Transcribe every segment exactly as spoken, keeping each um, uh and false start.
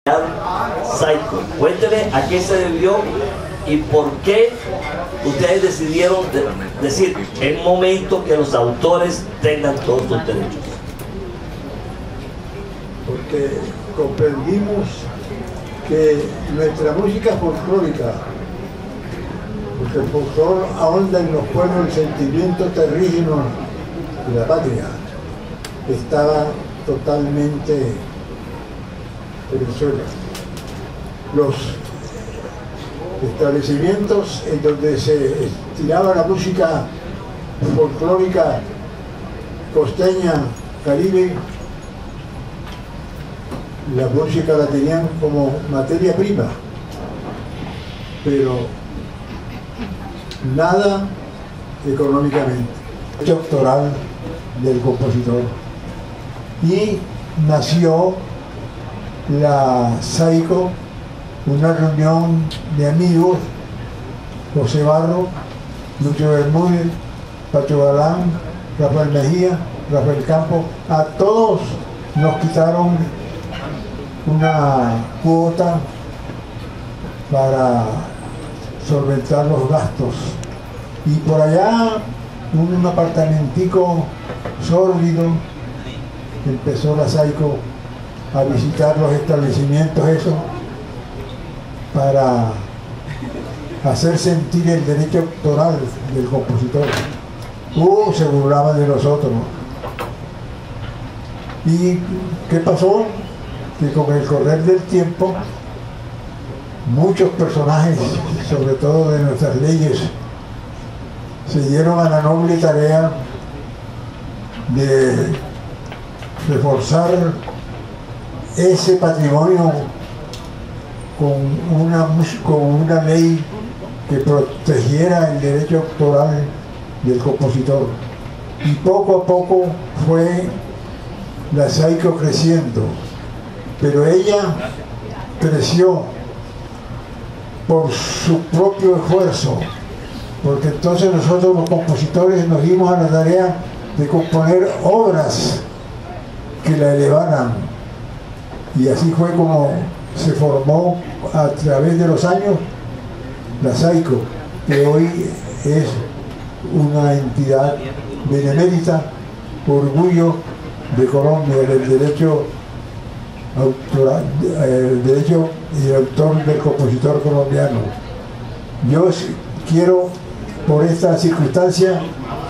Psycho. Cuénteme a qué se debió y por qué ustedes decidieron de, decir es momento que los autores tengan todos sus derechos. Porque comprendimos que nuestra música folclórica, porque el folclore ahonda en los pueblos el sentimiento terrígeno de la patria, estaba totalmente por el suelo. Los establecimientos en donde se estiraba la música folclórica costeña, caribe, la música la tenían como materia prima, pero nada económicamente. Doctoral del compositor, y nació la Psycho, una reunión de amigos: José Barro, Lucho Bermúdez, Pacho Galán, Rafael Mejía, Rafael Campo. A todos nos quitaron una cuota para solventar los gastos, y por allá un apartamentico sórdido empezó la Psycho a visitar los establecimientos esos para hacer sentir el derecho autoral del compositor. Uh, se burlaban de nosotros. ¿Y qué pasó? Que con el correr del tiempo muchos personajes, sobre todo de nuestras leyes, se dieron a la noble tarea de reforzar ese patrimonio con una, con una ley que protegiera el derecho autoral del compositor. Y poco a poco fue la Psycho creciendo, pero ella creció por su propio esfuerzo, porque entonces nosotros los compositores nos dimos a la tarea de componer obras que la elevaran, y así fue como se formó a través de los años la Psycho, que hoy es una entidad benemérita, orgullo de Colombia, del derecho autoral, el derecho y autor del compositor colombiano. Yo quiero, por esta circunstancia,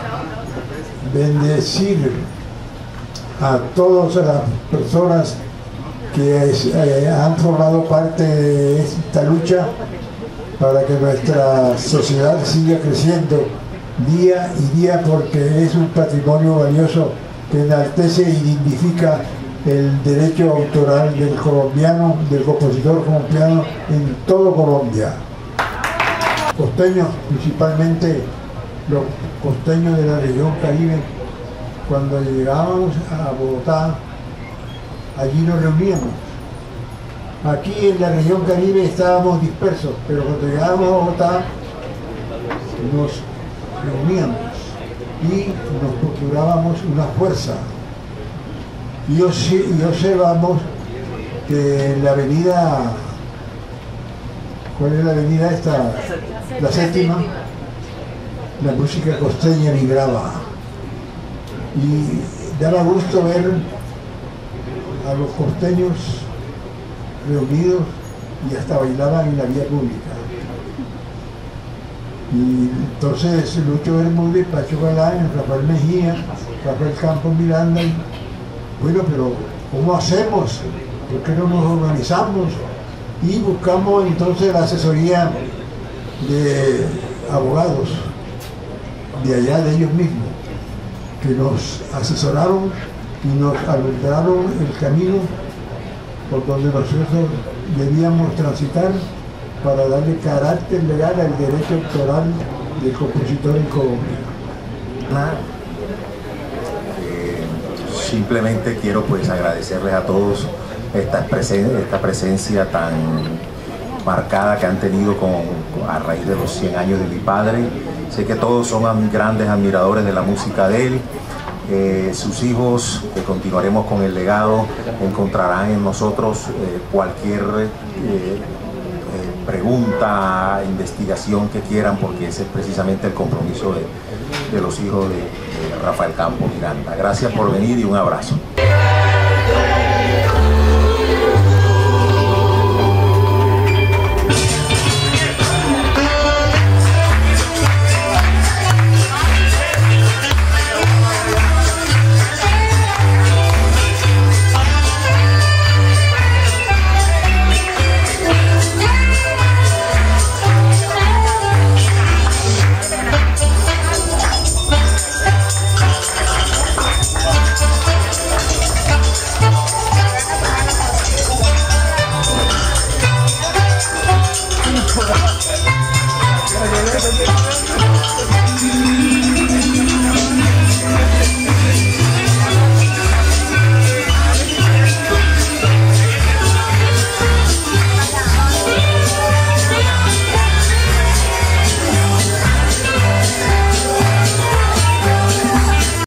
bendecir a todas las personas que es, eh, han formado parte de esta lucha para que nuestra sociedad siga creciendo día y día, porque es un patrimonio valioso que enaltece y dignifica el derecho autoral del colombiano, del compositor colombiano en todo Colombia. Costeños, principalmente los costeños de la región Caribe, cuando llegábamos a Bogotá, allí nos reuníamos. Aquí en la región Caribe estábamos dispersos, pero cuando llegábamos a Bogotá nos reuníamos y nos procurábamos una fuerza. Y, y observamos que en la avenida, ¿cuál es la avenida esta? La séptima, la música costeña migraba. Y daba gusto ver a los costeños reunidos y hasta bailaban en la vía pública. Y entonces Lucho Bermúdez, Pacho Galán, Rafael Mejía, Rafael Campos Miranda, y, bueno, pero ¿cómo hacemos? ¿Por qué no nos organizamos? Y buscamos entonces la asesoría de abogados de allá, de ellos mismos, que nos asesoraron y nos alumbraron el camino por donde nosotros debíamos transitar para darle carácter legal al derecho autoral del compositor en Colombia. Eh, simplemente quiero pues agradecerles a todos esta, presen esta presencia tan marcada que han tenido con, a raíz de los cien años de mi padre. Sé que todos son grandes admiradores de la música de él Eh, sus hijos, que continuaremos con el legado, encontrarán en nosotros eh, cualquier eh, eh, pregunta, investigación que quieran, porque ese es precisamente el compromiso de, de los hijos de, de Rafael Campos Miranda. Gracias por venir y un abrazo.